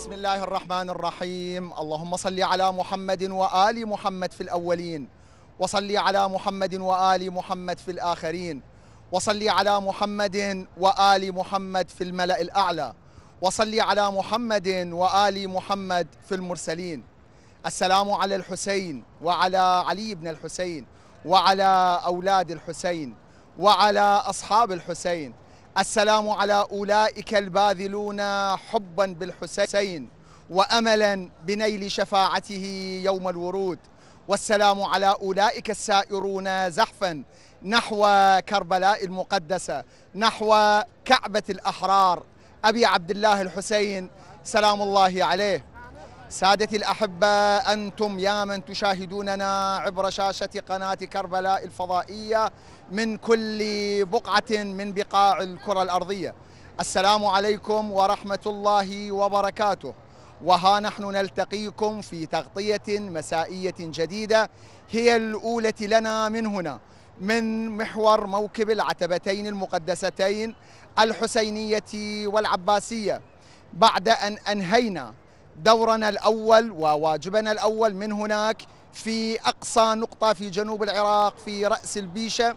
بسم الله الرحمن الرحيم. اللهم صل على محمد وآل محمد في الأولين، وصل على محمد وآل محمد في الآخرين، وصل على محمد وآل محمد في الملأ الأعلى، وصل على محمد وآل محمد في المرسلين. السلام على الحسين وعلى علي بن الحسين وعلى أولاد الحسين وعلى أصحاب الحسين. السلام على أولئك الباذلون حبا بالحسين وأملا بنيل شفاعته يوم الورود. والسلام على أولئك السائرون زحفا نحو كربلاء المقدسة، نحو كعبة الأحرار أبي عبد الله الحسين سلام الله عليه. سادتي الأحبة، أنتم يا من تشاهدوننا عبر شاشة قناة كربلاء الفضائية من كل بقعة من بقاع الكرة الأرضية، السلام عليكم ورحمة الله وبركاته. وها نحن نلتقيكم في تغطية مسائية جديدة، هي الأولى لنا من هنا، من محور موكب العتبتين المقدستين الحسينية والعباسية، بعد أن أنهينا دورنا الأول وواجبنا الأول من هناك في أقصى نقطة في جنوب العراق في رأس البيشة.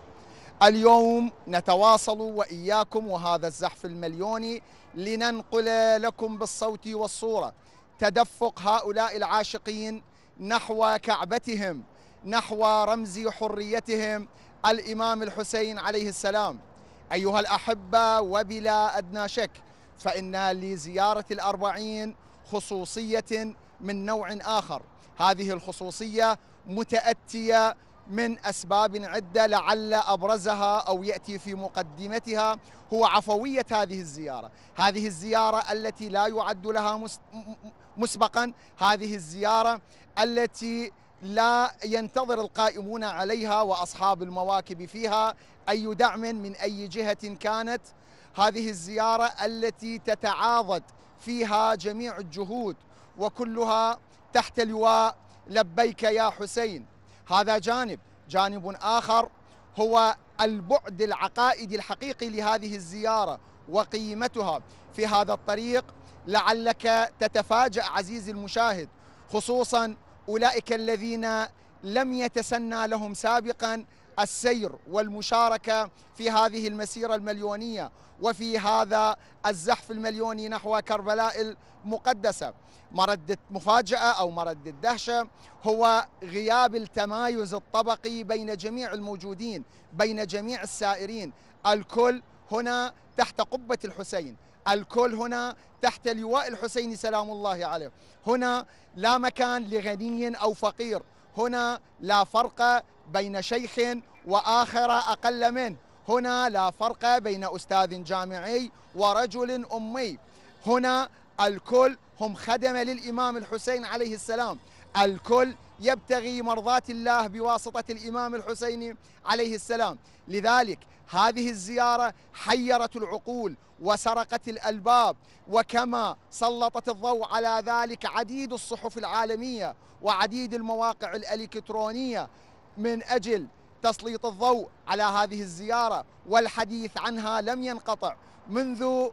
اليوم نتواصل وإياكم وهذا الزحف المليوني لننقل لكم بالصوت والصورة تدفق هؤلاء العاشقين نحو كعبتهم، نحو رمز حريتهم الإمام الحسين عليه السلام. أيها الأحبة، وبلا أدنى شك فإن لزيارة الأربعين خصوصية من نوع آخر. هذه الخصوصية متأتية من أسباب عدة، لعل أبرزها أو يأتي في مقدمتها هو عفوية هذه الزيارة. هذه الزيارة التي لا يعد لها مسبقا، هذه الزيارة التي لا ينتظر القائمون عليها وأصحاب المواكب فيها أي دعم من أي جهة كانت. هذه الزيارة التي تتعاضد فيها جميع الجهود وكلها تحت لواء لبيك يا حسين. هذا جانب آخر هو البعد العقائدي الحقيقي لهذه الزيارة وقيمتها في هذا الطريق. لعلك تتفاجأ عزيزي المشاهد، خصوصا أولئك الذين لم يتسنى لهم سابقا السير والمشاركة في هذه المسيرة المليونية وفي هذا الزحف المليوني نحو كربلاء المقدسة. مرد مفاجأة أو مرد الدهشة هو غياب التمايز الطبقي بين جميع الموجودين، بين جميع السائرين. الكل هنا تحت قبة الحسين، الكل هنا تحت لواء الحسين سلام الله عليه. هنا لا مكان لغني أو فقير، هنا لا فرق بين شيخ وآخر أقل منه، هنا لا فرق بين أستاذ جامعي ورجل أمي، هنا الكل هم خدمة للإمام الحسين عليه السلام، الكل يبتغي مرضاة الله بواسطة الإمام الحسين عليه السلام. لذلك هذه الزيارة حيرت العقول وسرقت الألباب، وكما سلطت الضوء على ذلك عديد الصحف العالمية وعديد المواقع الإلكترونية من أجل تسليط الضوء على هذه الزيارة، والحديث عنها لم ينقطع منذ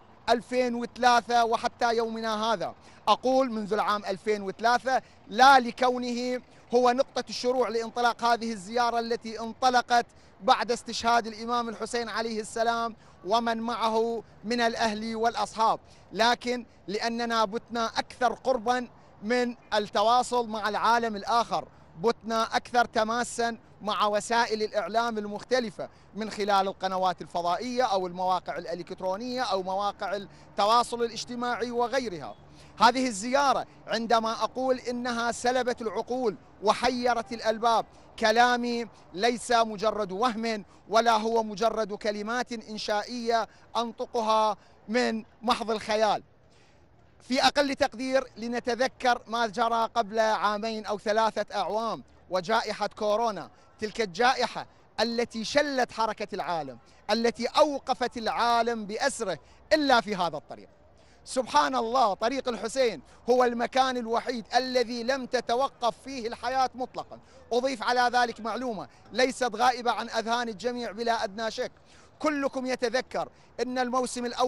2003 وحتى يومنا هذا. أقول منذ العام 2003 لا لكونه هو نقطة الشروع لانطلاق هذه الزيارة التي انطلقت بعد استشهاد الإمام الحسين عليه السلام ومن معه من الأهل والأصحاب، لكن لأننا بتنا أكثر قربا من التواصل مع العالم الآخر، بتنا أكثر تماسا مع وسائل الإعلام المختلفة من خلال القنوات الفضائية أو المواقع الإلكترونية أو مواقع التواصل الاجتماعي وغيرها. هذه الزيارة عندما أقول إنها سلبت العقول وحيرت الألباب، كلامي ليس مجرد وهم ولا هو مجرد كلمات إنشائية أنطقها من محض الخيال. في أقل تقدير لنتذكر ما جرى قبل عامين أو 3 أعوام وجائحة كورونا، تلك الجائحة التي شلت حركة العالم، التي أوقفت العالم بأسره إلا في هذا الطريق. سبحان الله، طريق الحسين هو المكان الوحيد الذي لم تتوقف فيه الحياة مطلقا. أضيف على ذلك معلومة ليست غائبة عن أذهان الجميع بلا أدنى شك، كلكم يتذكر أن الموسم الأول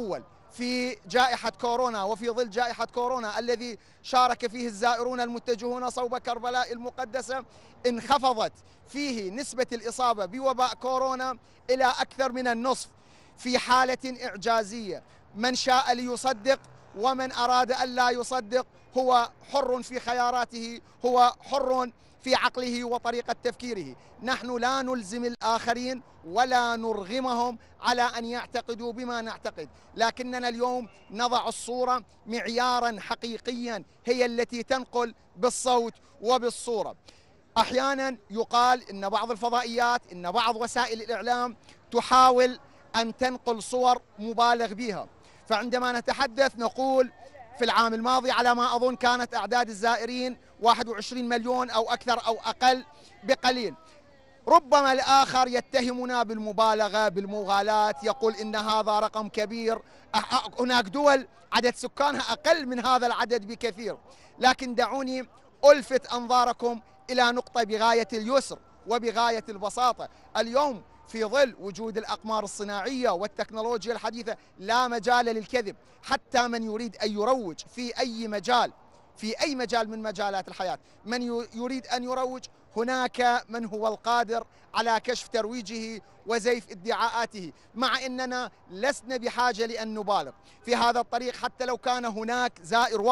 في جائحة كورونا وفي ظل جائحة كورونا الذي شارك فيه الزائرون المتجهون صوب كربلاء المقدسة، انخفضت فيه نسبة الإصابة بوباء كورونا إلى أكثر من النصف في حالة إعجازية. من شاء ليصدق ومن أراد أن لا يصدق هو حر في خياراته، هو حر في عقله وطريقة تفكيره. نحن لا نلزم الآخرين ولا نرغمهم على أن يعتقدوا بما نعتقد، لكننا اليوم نضع الصورة معيارا حقيقيا هي التي تنقل بالصوت وبالصورة. أحيانا يقال إن بعض الفضائيات، إن بعض وسائل الإعلام تحاول أن تنقل صور مبالغ بها، فعندما نتحدث نقول في العام الماضي على ما أظن كانت أعداد الزائرين 21 مليون أو أكثر أو أقل بقليل. ربما الآخر يتهمنا بالمبالغة بالمغالاة، يقول إن هذا رقم كبير، هناك دول عدد سكانها أقل من هذا العدد بكثير. لكن دعوني ألفت أنظاركم إلى نقطة بغاية اليسر وبغاية البساطة. اليوم في ظل وجود الأقمار الصناعية والتكنولوجيا الحديثة لا مجال للكذب. حتى من يريد أن يروج في أي مجال، في أي مجال من مجالات الحياة، من يريد أن يروج هناك من هو القادر على كشف ترويجه وزيف ادعاءاته، مع أننا لسنا بحاجة لأن نبالغ في هذا الطريق. حتى لو كان هناك زائر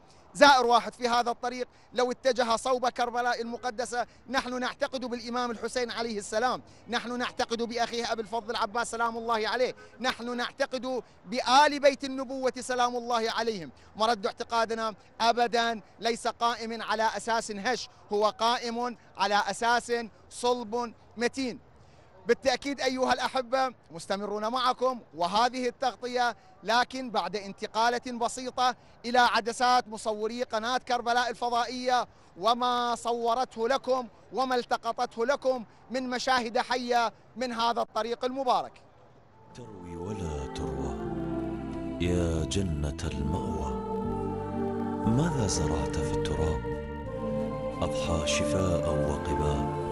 واحد في هذا الطريق لو اتجه صوب كربلاء المقدسة، نحن نعتقد بالإمام الحسين عليه السلام، نحن نعتقد بأخيه أبي الفضل العباس سلام الله عليه، نحن نعتقد بآل بيت النبوة سلام الله عليهم. مرد اعتقادنا أبدا ليس قائم على أساس هش، هو قائم على أساس صلب متين. بالتأكيد أيها الأحبة مستمرون معكم وهذه التغطية، لكن بعد انتقالة بسيطة إلى عدسات مصوري قناة كربلاء الفضائية وما صورته لكم وما التقطته لكم من مشاهد حية من هذا الطريق المبارك. تروي ولا تروى يا جنة المأوى، ماذا زرعت في التراب؟ أضحى شفاء وقباء.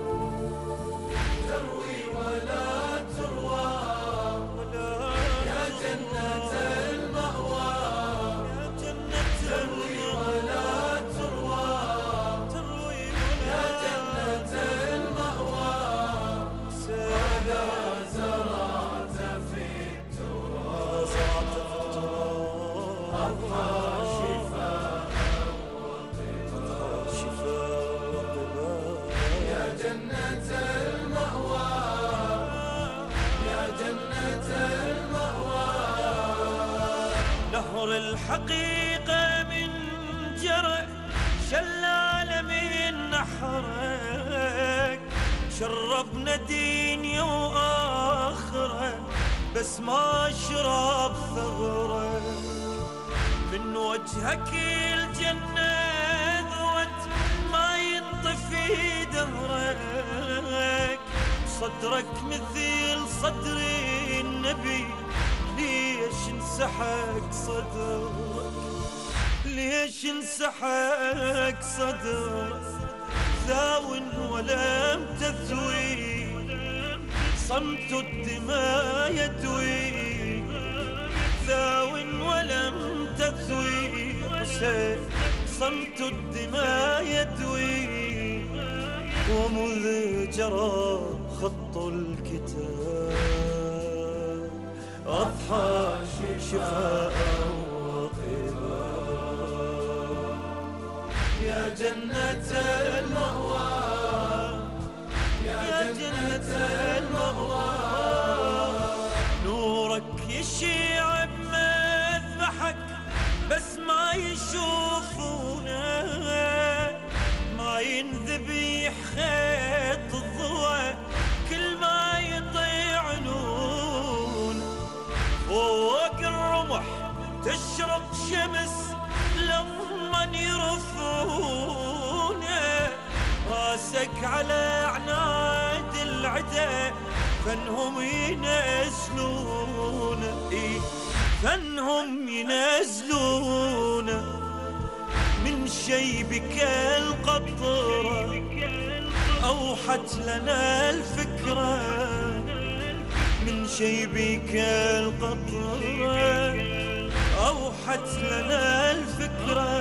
الحقيقة من جرى شلال من نحرك، شربنا دنيا وآخرة بس ما شرب ثغرك. من وجهك الجنة ذوت ما ينطفي دهرك، صدرك مثل صدر النبي ليش انسحق صدرك، ليش انسحق صدرك؟ ثاو ولم تثوي صمت الدماء يدوي، ثاو ولم تثوي حسين صمت الدماء يدوي. ومذ جرى خط الكتاب أضحى شفاء وقباء. يا جنة المأوى يا جنة المأوى، نورك يشيع بمذبحك بس ما يشوفونه، ما ينذبح خيط الضوء كل ما يطيعنون. فوق الرمح تشرق شمس لما يرفعونه، راسك على عناد العدا فانهم ينزلون، فانهم ينزلون من شيبك القطرة أوحت لنا الفكرة، من شيبك القطرة أوحت لنا الفكرة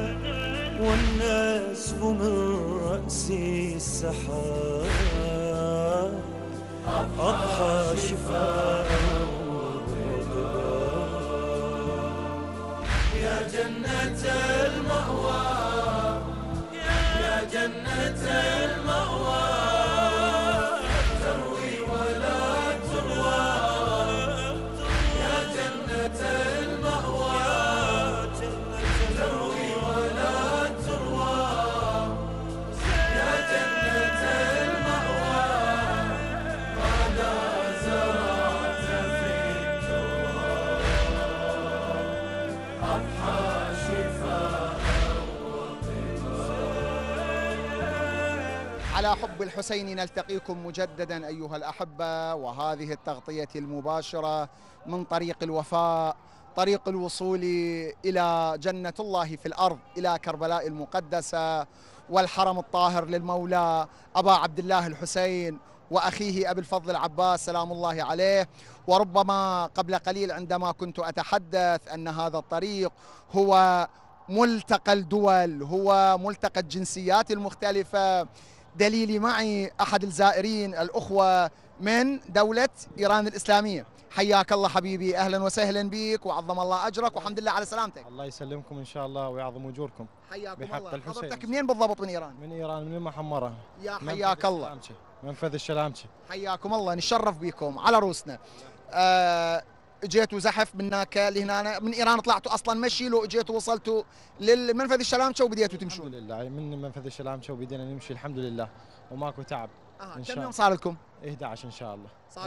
والناس ومن رأسي السحاب أضحى شفاء يا جنة المأوى يا جنة المأوى تروي ولا تروى يا جنة المأوى تروي ولا تروى يا جنة المأوى ماذا زرعت في التراب أضحى شفاء على حب الحسين نلتقيكم مجددا أيها الأحبة، وهذه التغطية المباشرة من طريق الوفاء، طريق الوصول إلى جنة الله في الأرض، إلى كربلاء المقدسة والحرم الطاهر للمولى أبا عبد الله الحسين وأخيه أبي الفضل العباس سلام الله عليه. وربما قبل قليل عندما كنت أتحدث أن هذا الطريق هو ملتقى الدول، هو ملتقى الجنسيات المختلفة، دليلي معي أحد الزائرين الأخوة من دولة إيران الإسلامية. حياك الله حبيبي، أهلا وسهلا بك وعظم الله أجرك والحمد لله على سلامتك. الله يسلمكم إن شاء الله ويعظم أجوركم. حياكم بحق الله. الحسين. حضرتك منين بالضبط من إيران؟ من إيران، من المحمرة. يا حياك الله. منفذ الشلامشة. حياكم الله، نتشرف بكم على روسنا. اجيتوا زحف من هناك لهنا، من ايران طلعتوا اصلا مشي لو اجيتوا وصلتوا للمنفذ الشلامشة وبديتوا تمشون؟ الحمد لله، من منفذ الشلامشة وبدينا نمشي الحمد لله وماكو تعب. إن شاء كم يوم صار لكم؟ 11 ان شاء الله.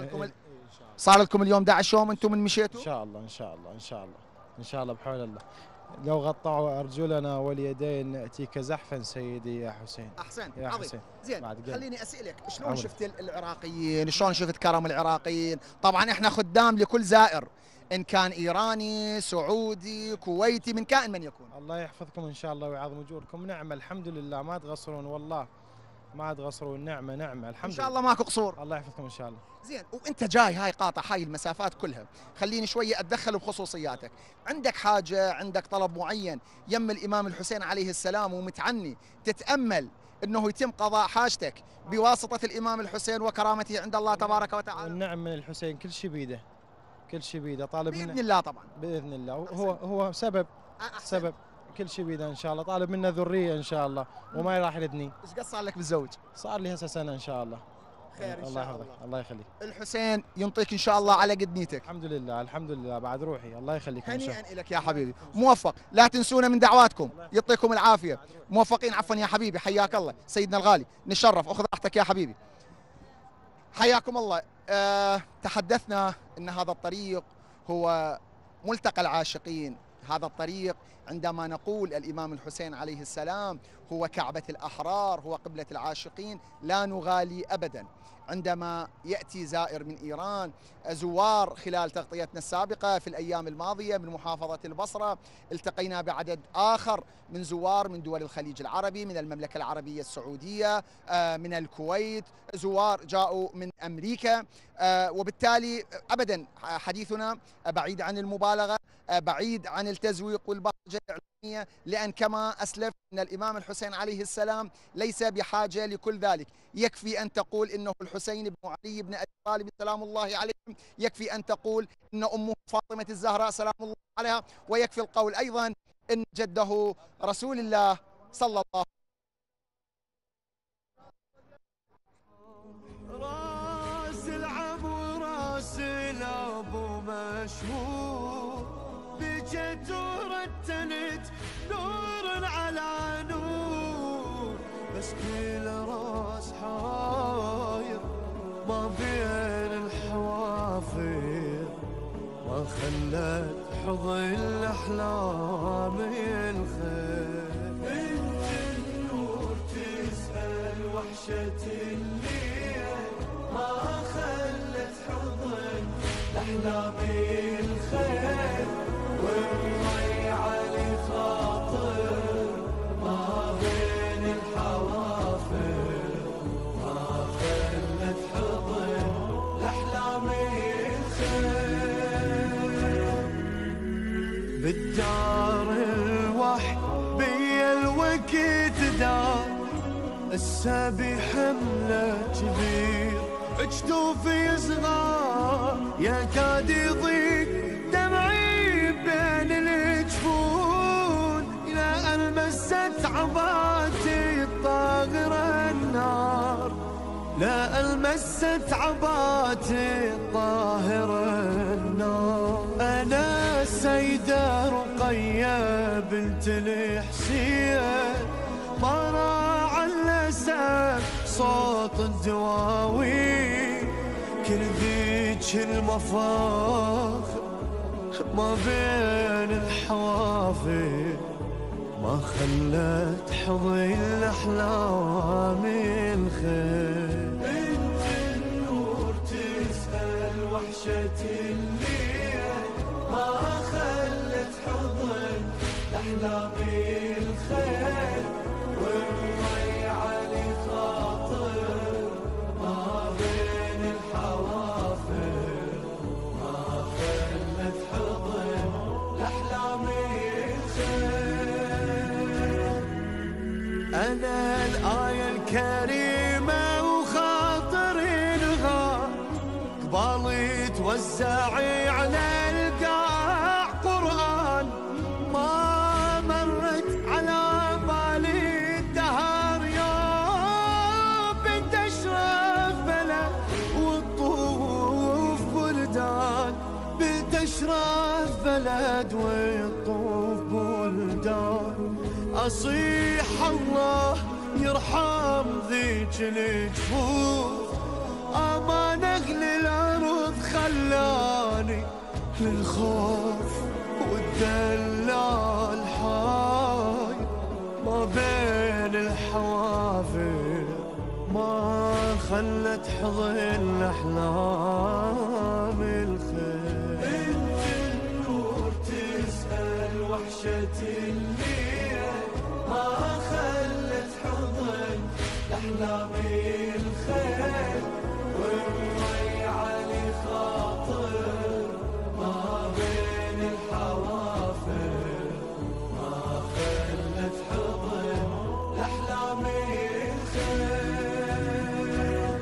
صار لكم اليوم 11 يوم انتم من مشيتوا؟ ان شاء الله ان شاء الله ان شاء الله ان شاء الله بحول الله. لو غطوا ارجلنا واليدين ناتيك زحفا سيدي يا حسين. احسن يا عظيم. حسين. زين خليني اسالك، شلون عمري. شفت العراقيين؟ شلون شفت كرم العراقيين؟ طبعا احنا خدام لكل زائر ان كان ايراني، سعودي، كويتي، من كائن من يكون. الله يحفظكم ان شاء الله ويعظم اجوركم. نعمه الحمد لله، ما تقصرون والله، ما تقصرون. نعمه نعمه الحمد لله. ان شاء الله ماكو قصور. الله يحفظكم ان شاء الله. زين، وانت جاي هاي قاطع هاي المسافات كلها، خليني شويه اتدخل بخصوصياتك. عندك حاجه، عندك طلب معين يم الامام الحسين عليه السلام ومتعني تتامل انه يتم قضاء حاجتك بواسطه الامام الحسين وكرامته عند الله تبارك وتعالى؟ والنعم من الحسين، كل شيء بيده، كل شيء بيده. طالب باذن منا الله طبعا. باذن الله. هو سبب أحسن. سبب كل شيء بيده ان شاء الله. طالب منا ذريه ان شاء الله وما راح يردني. ايش قد صار لك بالزوج؟ صار لي هسه سنه ان شاء الله. خير ان الله شاء يحفظك، الله. الله يخليك. الحسين ينطيك ان شاء الله على قد نيتك. الحمد لله الحمد لله، بعد روحي. الله يخليك ان شاء الله. هنيئا لك يا حبيبي، موفق، لا تنسونا من دعواتكم، يعطيكم العافيه، موفقين. عفوا يا حبيبي، حياك الله سيدنا الغالي، نتشرف، اخذ راحتك يا حبيبي. حياكم الله. تحدثنا ان هذا الطريق هو ملتقى العاشقين، هذا الطريق عندما نقول الإمام الحسين عليه السلام هو كعبة الأحرار، هو قبلة العاشقين، لا نغالي أبدا. عندما يأتي زائر من إيران، زوار خلال تغطيتنا السابقة في الأيام الماضية من محافظة البصرة، التقينا بعدد آخر من زوار من دول الخليج العربي، من المملكة العربية السعودية، من الكويت، زوار جاءوا من أمريكا، وبالتالي أبدا حديثنا بعيد عن المبالغة، بعيد عن التزويق والبهجة الإعلامية، لأن كما أسلف أن الإمام الحسين عليه السلام ليس بحاجة لكل ذلك. يكفي أن تقول إنه الحسين بن علي بن أبي طالب سلام الله عليهم، يكفي أن تقول إن أمه فاطمة الزهراء سلام الله عليها، ويكفي القول أيضا إن جده رسول الله صلى الله عليه وسلم. راس العب وراس الأبو مشهور، بجت ورتنت نور على نور، بس كل راس حاير ما بين الحوافر، ما خلت حضن الأحلام الخير. بنت النور تسأل وحشة الليل، ما خلت حضن الأحلام الخير، والري علي خاطر ما بين الحوافر، ما خلت حضن الأحلام الخير. بالدار الوح بيا الوقت دار، السبي حمله كبير اجتوفي صغار، يكاد يضيق دمعي بين الجفون، إلى أن مست عباتي الطاغرة النار، لا المست عباتي الطاهرة النار. أنا السيدة رقية بنت الحسين، ما راعى اللسان صوت الدواوي، كل ذيك المفاخر ما بين الحوافر، ما خلت حضن الأحلام الخير. بنت النور تسأل وحشة الليل، ما خلت حضن الأحلام الخير، والري علي خاطر ما بين الحوافر، ما خلت حضن الأحلام الخير. أنا الآية الكريمة وخاطري نغار، قبالي توزعي على القاع قرآن، ما مرت على بالي الدهر يوم بنت أشرف بلد والطوف بلدان، بنت أشرف بلد والطوف بلدان. أصيح الله يرحم ذيك الجفوف، أمان أهل الأرض خلاني للخوف والدلال حاير، ما بين الحوافر ما خلت حضن الأحلام الخير. بنت النور تسأل وحشة الليل، ما خلت حضن الأحلام الخير، والري علي خاطر ما بين الحوافر، ما خلت حضن الأحلام الخير.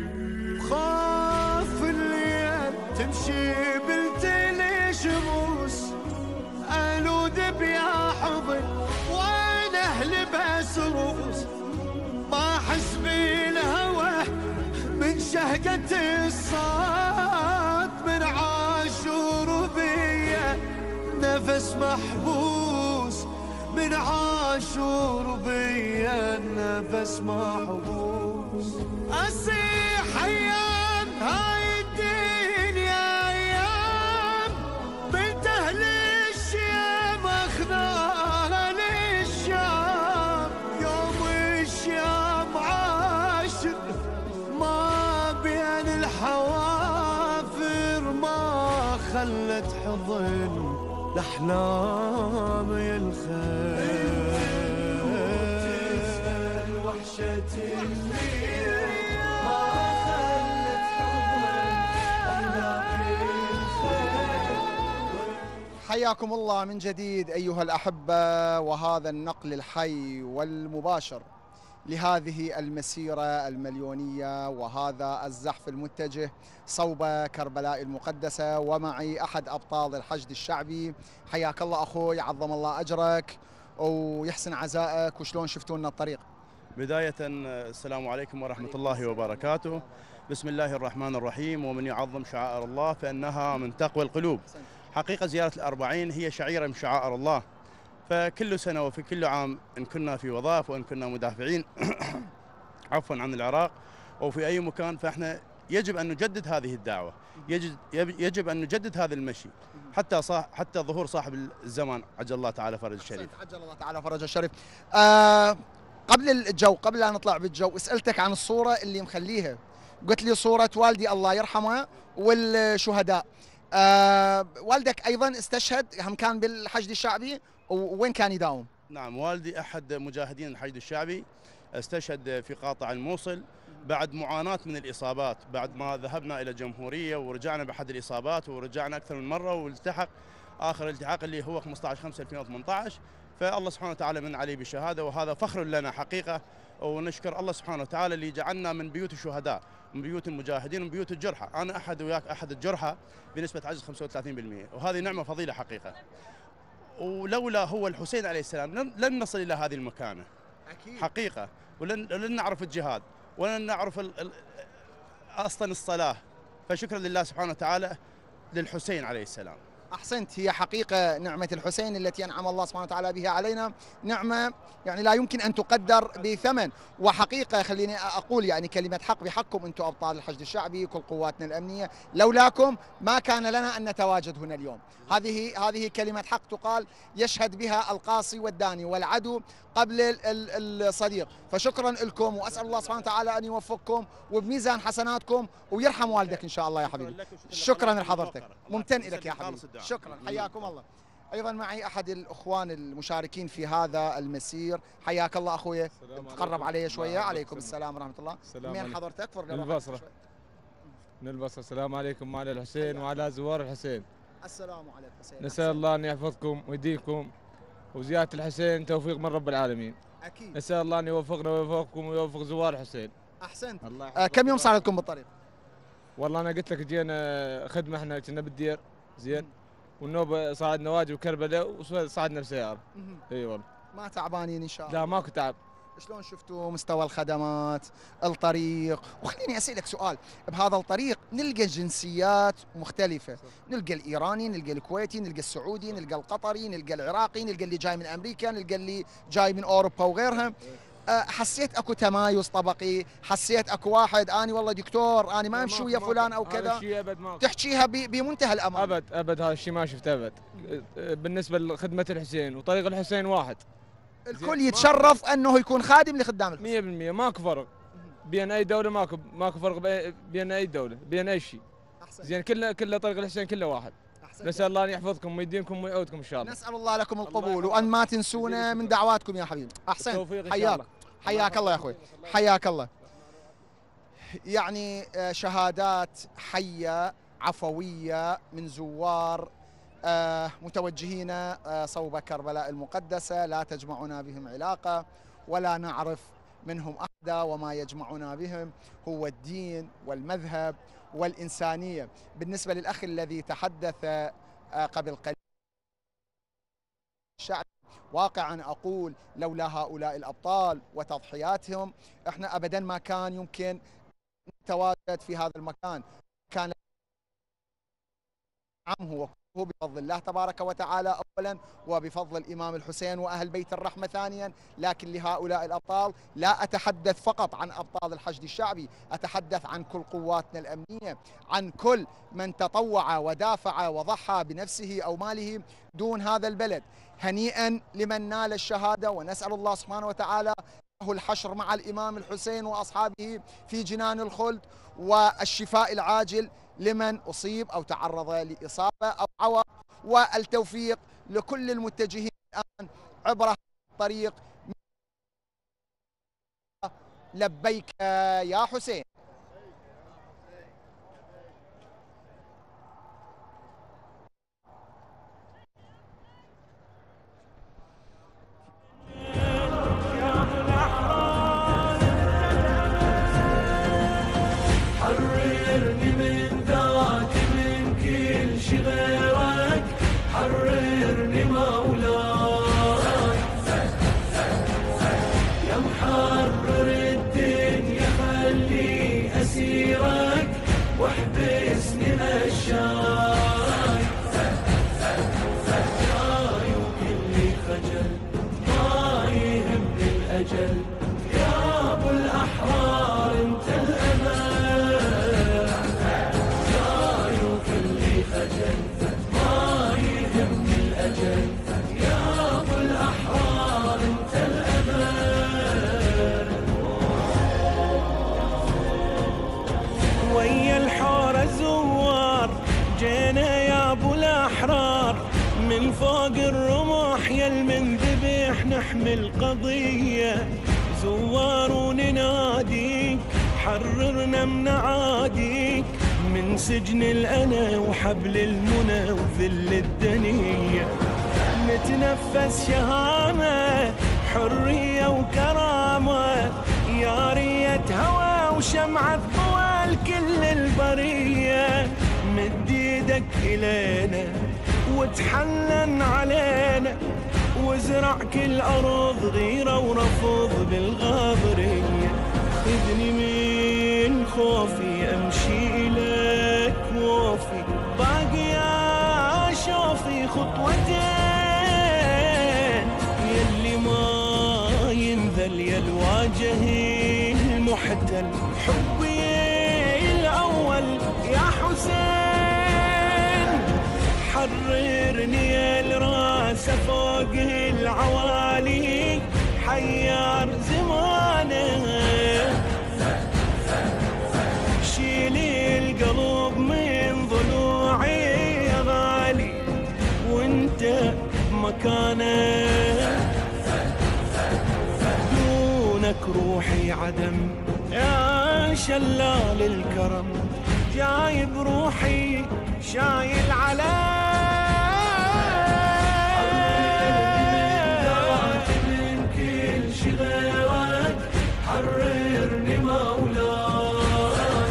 خاف الليل تمشي بلتين شموس، ألود بيا حضن وين أهل بسروس، ما أحس بالهوى من شهقة الصاد، من عاشور بيا نفس محبوس، من عاشور بيا نفس محبوس. أصيح أيام هاي الدنيا أيام، بنت أهل الشام أخذها للشام، يوم الشام عاشر ما بين الحوافر، ما خلت حضن الأحلام الخير. تسأل وحشة الليل، ما خلت حضن الأحلام الخير. حياكم الله من جديد أيها الأحبة، وهذا النقل الحي والمباشر لهذه المسيرة المليونية، وهذا الزحف المتجه صوب كربلاء المقدسة، ومعي أحد أبطال الحشد الشعبي. حياك الله أخوي، عظم الله أجرك ويحسن عزائك، وشلون شفتوا لنا الطريق؟ بداية السلام عليكم ورحمة الله وبركاته. بسم الله الرحمن الرحيم. ومن يعظم شعائر الله فإنها من تقوى القلوب. حقيقة زيارة الأربعين هي شعيرة من شعائر الله، فكل سنة وفي كل عام إن كنا في وظائف وإن كنا مدافعين عفوا عن العراق أو في أي مكان، فإحنا يجب أن نجدد هذه الدعوة، يجب أن نجدد هذا المشي حتى ظهور صاحب الزمان عجل الله تعالى فرج الشريف. عجل الله تعالى فرج الشريف. قبل الجو، قبل لا نطلع بالجو، سألتك عن الصورة اللي مخليها، قلت لي صورة والدي الله يرحمه والشهداء. والدك أيضا استشهد، هم كان بالحشد الشعبي، وين كان يداوم؟ نعم، والدي أحد مجاهدين الحشد الشعبي، استشهد في قاطع الموصل بعد معاناة من الإصابات، بعد ما ذهبنا إلى الجمهورية ورجعنا بأحد الإصابات ورجعنا أكثر من مرة، والتحق آخر التحاق اللي هو 15/5/2018. فالله سبحانه وتعالى من عليه بالشهادة، وهذا فخر لنا حقيقة. ونشكر الله سبحانه وتعالى اللي جعلنا من بيوت الشهداء، من بيوت المجاهدين، من بيوت الجرحى. أنا أحد وياك أحد الجرحى بنسبة عجز 35%، وهذه نعمة فضيلة حقيقة. ولولا هو الحسين عليه السلام لن نصل إلى هذه المكانة أكيد. حقيقة، ولن نعرف الجهاد، ولن نعرف أصلا الصلاة. فشكرا لله سبحانه وتعالى للحسين عليه السلام. أحسنت. هي حقيقة نعمة الحسين التي أنعم الله سبحانه وتعالى بها علينا نعمة يعني لا يمكن أن تقدر بثمن. وحقيقة خليني أقول يعني كلمة حق بحقكم، أنتم أبطال الحشد الشعبي، كل قواتنا الأمنية، لولاكم ما كان لنا أن نتواجد هنا اليوم. هذه كلمة حق تقال يشهد بها القاصي والداني والعدو قبل الصديق. فشكرا لكم، وأسأل الله سبحانه وتعالى أن يوفقكم وبميزان حسناتكم ويرحم والدك إن شاء الله يا حبيبي. شكرا لحضرتك، ممتن لك يا حبيبي. شكرا، حياكم الله. ايضا معي احد الاخوان المشاركين في هذا المسير. حياك الله اخويا، تقرب علي شويه. عليكم السلام ورحمه الله. من حضرتك؟ من البصره. من البصره. السلام عليكم وعلى الحسين وعلى زوار الحسين. السلام على الحسين. نسال الله ان يحفظكم ويديكم، وزياره الحسين توفيق من رب العالمين. اكيد. نسال الله ان يوفقنا ويوفقكم ويوفق زوار الحسين. احسنت. كم يوم صار لكم بالطريق؟ والله انا قلت لك جينا خدمه، احنا كنا بالدير زين، والنوبه صعدنا واجب كربلاء وصعدنا بسياره. اي والله. ما تعبانين ان شاء الله؟ لا ماكو تعب. شلون شفتوا مستوى الخدمات، الطريق؟ وخليني اسالك سؤال، بهذا الطريق نلقى جنسيات مختلفه، نلقى الايراني، نلقى الكويتي، نلقى السعودي، نلقى القطري، نلقى العراقي، نلقى اللي جاي من امريكا، نلقى اللي جاي من اوروبا وغيرها. حسيت اكو تمايز طبقي؟ حسيت اكو واحد اني والله دكتور اني ما امشي ويا فلان او كذا تحكيها بمنتهى الامانه؟ ابد هذا الشيء ما شفته ابد. بالنسبه لخدمه الحسين وطريق الحسين واحد، الكل يتشرف انه يكون خادم لخدام الحسين 100%. ماكو فرق بين اي دوله، ماكو فرق بين اي دوله، بين اي شيء. زين كله طريق الحسين كله واحد. نسال الله ان يحفظكم ويديمكم ويعودكم ان شاء الله. نسال الله لكم القبول وان ما تنسونا من دعواتكم يا حبيبي. احسن. حياك الله يا اخوي، حياك الله. يعني شهادات حيه عفويه من زوار متوجهين صوب كربلاء المقدسه، لا تجمعنا بهم علاقه ولا نعرف منهم احدا، وما يجمعنا بهم هو الدين والمذهب والإنسانية. بالنسبة للأخ الذي تحدث قبل قليل الشعب، واقعا أقول لولا هؤلاء الأبطال وتضحياتهم احنا أبدا ما كان يمكن نتواجد في هذا المكان. كان هو بفضل الله تبارك وتعالى أولا، وبفضل الإمام الحسين وأهل بيت الرحمة ثانيا. لكن لهؤلاء الأبطال لا أتحدث فقط عن أبطال الحشد الشعبي، أتحدث عن كل قواتنا الأمنية، عن كل من تطوع ودافع وضحى بنفسه أو ماله دون هذا البلد. هنيئا لمن نال الشهادة، ونسأل الله سبحانه وتعالى له الحشر مع الإمام الحسين وأصحابه في جنان الخلد، والشفاء العاجل لمن أصيب أو تعرض لإصابة أو عوى، والتوفيق لكل المتجهين الآن عبر الطريق. لبيك يا حسين. حررني مولاي يا محرر الدنيا، خلي أسيرك واحبسني مشاي. عيوب اللي خجل ما يهمني الأجل، يا أبو الأحرار أنت الأمان. عيوب اللي خجل ما يهمني الأجل، يا أبو الأحرار أنت الأمان. ويا الحور الزوار جينا يا أبو الأحرار، من فوق الرمح يا المنذبح نحمل قضية. زوار ونناديك حررنا من عاديك، من سجن الأنا وحبل المنى وذل الدنية، نتنفس شهامة حرية وكرامة، يا رية هوى وشمعة ضوى كل البرية، مد ايدك إلينا وتحنن علينا، وازرع كل أرض غيرة ورفض بالغابرية، خذني من خوفي أمشي إليك ووفي، باقي يا شوفي خطوتين، يلي ما ينذل يا الواجه المحتل، حبي الأول يا حسين، حررني يا الراس فوق العوالي، حيار زمانه، شيلي القلب من ضلوعي يا غالي، وانت مكانه، دونك روحي عدم، يا شلال الكرم، جايب روحي شايل عليه، من كل شي غيرك، حررني مولاي،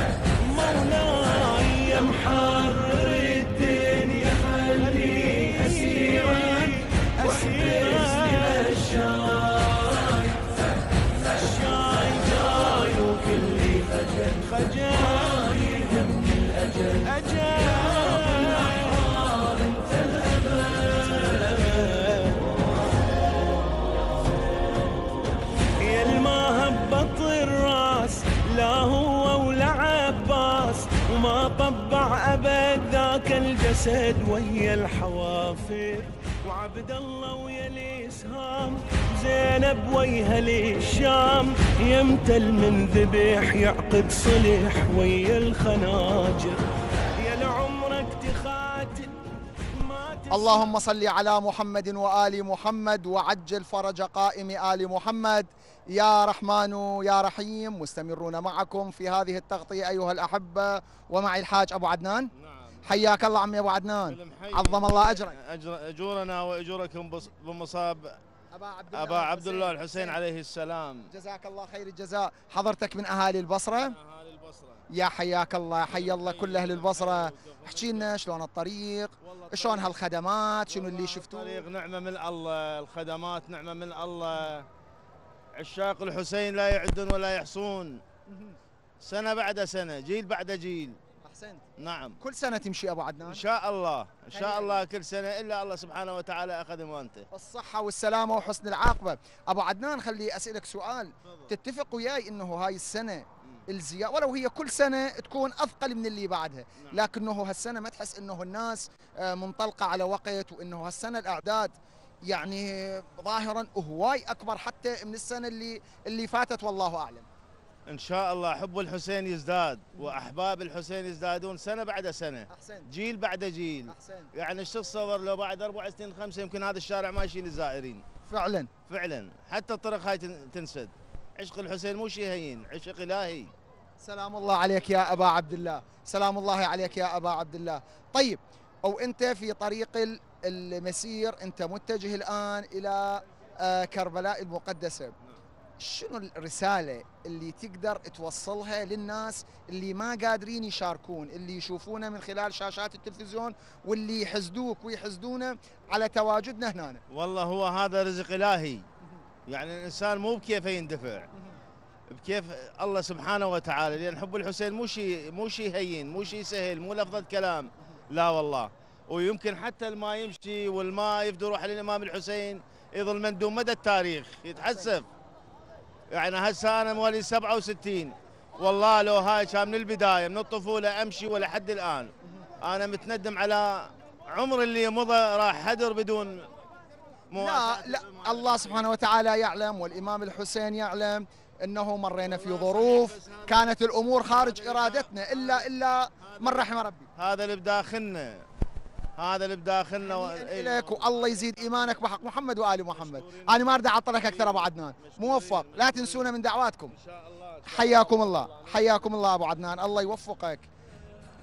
مولاي يا محرر الدنيا، خلي أسيرك واحبسني للشاي، الشاي جاي وكلي خجل خجل، يهم الأجل أجل، يا الما هبط الراس، لا هو ولا عباس، وما طبع أبد ذاك الجسد ويا الحوافر، وعبد الله ويا الإسهام، زينب ويا الشام، يمتل من ذبح يعقد صلح ويا الخناجر، يا لعمرك تخاتل ما اللهم صل على محمد وآل محمد وعجل فرج قائم آل محمد. يا رحمن يا رحيم، مستمرون معكم في هذه التغطية أيها الأحبة، ومعي الحاج أبو عدنان. حياك الله عمي أبو عدنان، عظم الله أجرك. أجورنا وأجوركم بمصاب أبا عبد الله الحسين عليه السلام. جزاك الله خير الجزاء. حضرتك من أهالي البصرة؟ أهالي البصرة. يا حياك الله، حي الله كل أهل البصرة. احكي لنا شلون الطريق، شلون هالخدمات، شنو اللي شفتوه؟ الطريق نعمة من الله، الخدمات نعمة من الله، عشاق الحسين لا يعدون ولا يحصون، سنة بعد سنة، جيل بعد جيل. أحسنت. نعم. كل سنة تمشي أبو عدنان؟ إن شاء الله، إن شاء الله كل سنة، إلا الله سبحانه وتعالى أخذ موانته. الصحة والسلامة وحسن العاقبة. أبو عدنان خلي أسألك سؤال، تتفق وياي إنه هاي السنة الزيادة ولو هي كل سنة تكون أثقل من اللي بعدها، لكنه هالسنة ما تحس إنه الناس منطلقة على وقت، وإنه هالسنة الأعداد يعني ظاهرا هواي أكبر حتى من السنة اللي فاتت، والله أعلم. إن شاء الله حب الحسين يزداد، وأحباب الحسين يزدادون سنة بعد سنة. أحسنت. جيل بعد جيل. أحسنت. يعني ايش تتصور لو بعد 4 سنين 5 يمكن هذا الشارع ما يشيل الزائرين. فعلا فعلا، حتى الطرق هاي تنسد. عشق الحسين مو شيء هين، عشق إلهي. سلام الله عليك يا أبا عبد الله، سلام الله عليك يا أبا عبد الله. طيب، أو أنت في طريق المسير، أنت متجه الآن إلى كربلاء المقدسة، شنو الرسالة اللي تقدر توصلها للناس اللي ما قادرين يشاركون، اللي يشوفونا من خلال شاشات التلفزيون، واللي يحسدوك ويحسدونا على تواجدنا هنا؟ والله هو هذا رزق إلهي، يعني الإنسان مو بكيفه يندفع، بكيف الله سبحانه وتعالى، لأن حب الحسين مو شيء هين، مو شيء سهل، مو لفظة كلام، لا والله. ويمكن حتى الماء يمشي والماء يفدو روح للإمام الحسين يظل مندوم مدى التاريخ يتحسف. يعني هسه أنا مواليد 67، والله لو هاي كان من البداية من الطفولة أمشي ولحد الآن، أنا متندم على عمر اللي مضى راح هدر بدون لا الله سبحانه وتعالى يعلم، والإمام الحسين يعلم أنه مرينا في ظروف كانت الأمور خارج إرادتنا، إلا من رحم ربي. هذا اللي بداخلنا، هذا اللي بداخلنا إليك، والله يزيد إيمانك بحق محمد وآل محمد. أنا ما أريد أعطلك أكثر أبو عدنان، موفق، لا تنسونا من دعواتكم. حياكم الله، حياكم الله أبو عدنان، الله يوفقك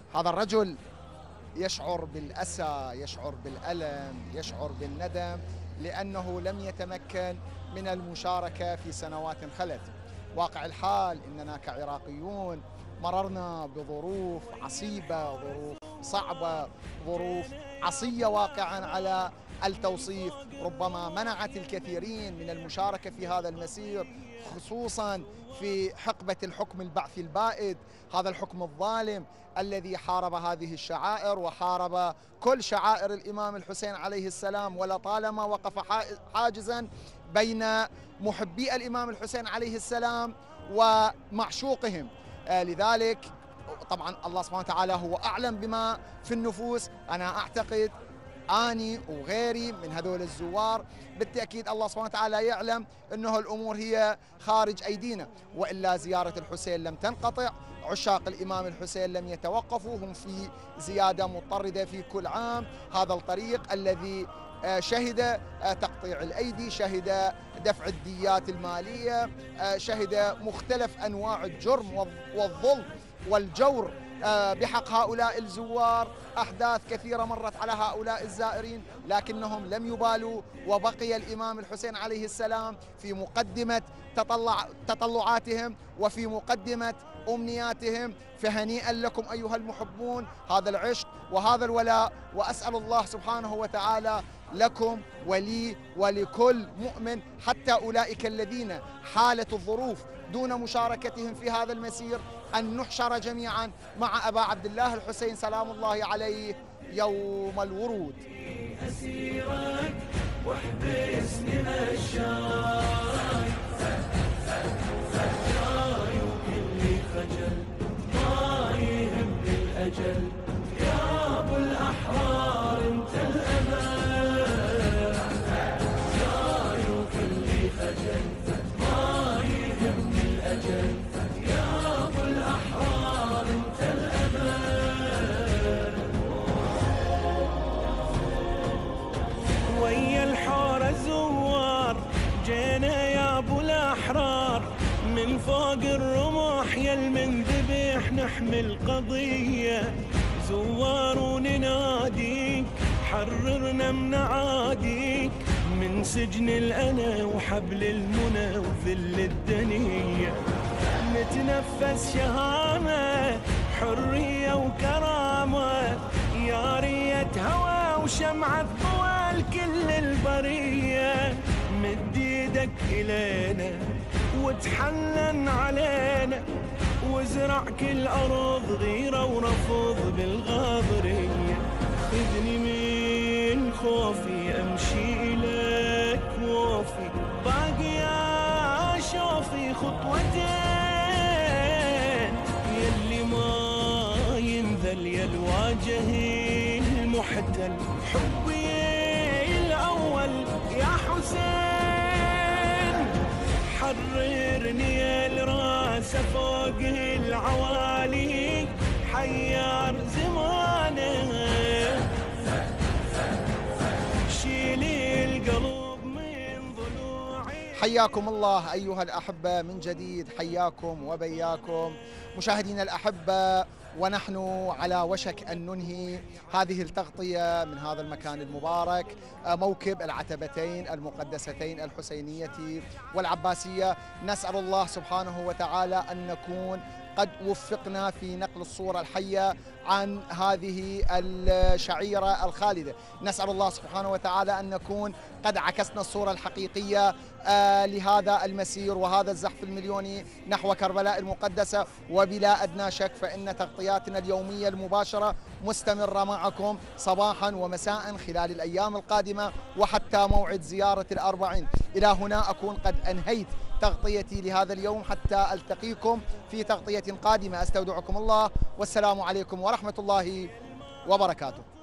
هذا الرجل يشعر بالأسى، يشعر بالألم، يشعر بالندم، لأنه لم يتمكن من المشاركة في سنوات خلت. واقع الحال إننا كعراقيون مررنا بظروف عصيبة، ظروف صعبة، ظروف عصية واقعا على التوصيف، ربما منعت الكثيرين من المشاركة في هذا المسير، خصوصا في حقبة الحكم البعثي البائد، هذا الحكم الظالم الذي حارب هذه الشعائر وحارب كل شعائر الإمام الحسين عليه السلام، ولطالما وقف حاجزا بين محبي الإمام الحسين عليه السلام ومعشوقهم. لذلك طبعا الله سبحانه وتعالى هو أعلم بما في النفوس. أنا أعتقد أني وغيري من هذول الزوار بالتأكيد الله سبحانه وتعالى يعلم أنه الأمور هي خارج أيدينا، وإلا زيارة الحسين لم تنقطع، عشاق الإمام الحسين لم يتوقفوا، هم في زيادة مضطردة في كل عام. هذا الطريق الذي شهد تقطيع الأيدي، شهد دفع الديات المالية، شهد مختلف أنواع الجرم والظلم والجور بحق هؤلاء الزوار، أحداث كثيرة مرت على هؤلاء الزائرين، لكنهم لم يبالوا، وبقي الإمام الحسين عليه السلام في مقدمة تطلعاتهم وفي مقدمة أمنياتهم. فهنيئا لكم أيها المحبون هذا العشق وهذا الولاء، وأسأل الله سبحانه وتعالى لكم ولي ولكل مؤمن، حتى أولئك الذين حالت الظروف دون مشاركتهم في هذا المسير، أن نحشر جميعا مع أبا عبد الله الحسين سلام الله عليه يوم الورود. أسيرك واحبسني مشاي فتاي وكلي خجل ما يهمني الأجل يا أبو الأحرار أنت الأمان فتاي وكلي خجل ما يهمني الأجل يا أبو الأحرار أنت الأمان. ويا الحارة زوار جينا يا أبو الأحرار، من فوق الرمح يا المنذبح نحمل قضية، زوار ونناديك حررنا من عاديك، من سجن الأنا وحبل المنى وذل الدنيا، نتنفس شهامة حرية وكرامة، يا رية هوى وشمعة طوال كل البرية، مد ايدك إلينا وتحنن علينا، وازرع كل أرض غيرة ورفض بالغاضرية، خذني من خوفي أمشي إليك ووفي، باقي يا شوفي خطوتين، يلي ما ينذل يا الواجه المحتل، حبي الأول يا حسين، حررني يا الراس فوق العوالي، حيار زمانه شيلي القلب من ضلوعي. حياكم الله أيها الأحبة من جديد، حياكم وبياكم مشاهدينا الأحبة، ونحن على وشك أن ننهي هذه التغطية من هذا المكان المبارك، موكب العتبتين المقدستين الحسينية والعباسية. نسأل الله سبحانه وتعالى أن نكون قد وفقنا في نقل الصورة الحية عن هذه الشعيرة الخالدة، نسأل الله سبحانه وتعالى أن نكون قد عكسنا الصورة الحقيقية لهذا المسير وهذا الزحف المليوني نحو كربلاء المقدسة. وبلا أدنى شك فإن تغطياتنا اليومية المباشرة مستمرة معكم صباحا ومساء خلال الأيام القادمة وحتى موعد زيارة الأربعين. إلى هنا أكون قد أنهيت تغطيتي لهذا اليوم، حتى ألتقيكم في تغطية قادمة. أستودعكم الله والسلام عليكم ورحمة الله وبركاته.